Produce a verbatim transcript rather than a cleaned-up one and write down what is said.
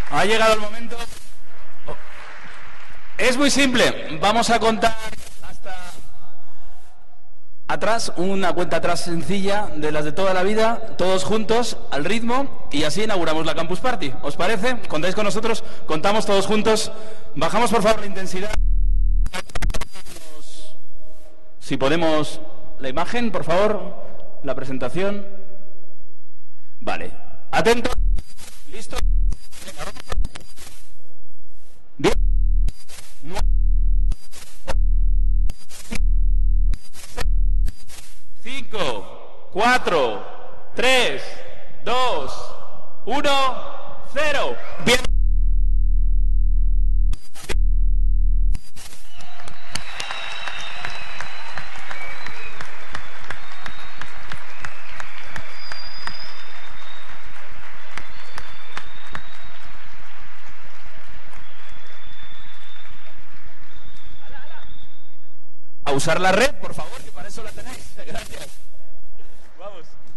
Ha llegado el momento. Es muy simple. Vamos a contar hasta atrás, una cuenta atrás sencilla de las de toda la vida, todos juntos, al ritmo, y así inauguramos la Campus Party. ¿Os parece? ¿Contáis con nosotros? Contamos todos juntos. Bajamos, por favor, la intensidad. Si podemos, la imagen, por favor, la presentación. Vale. Atento. ¿Listo? Bien. cinco, cuatro, tres, dos, uno, cero. Bien. A usar la red, por favor, que para eso la tenéis. Gracias. Vamos.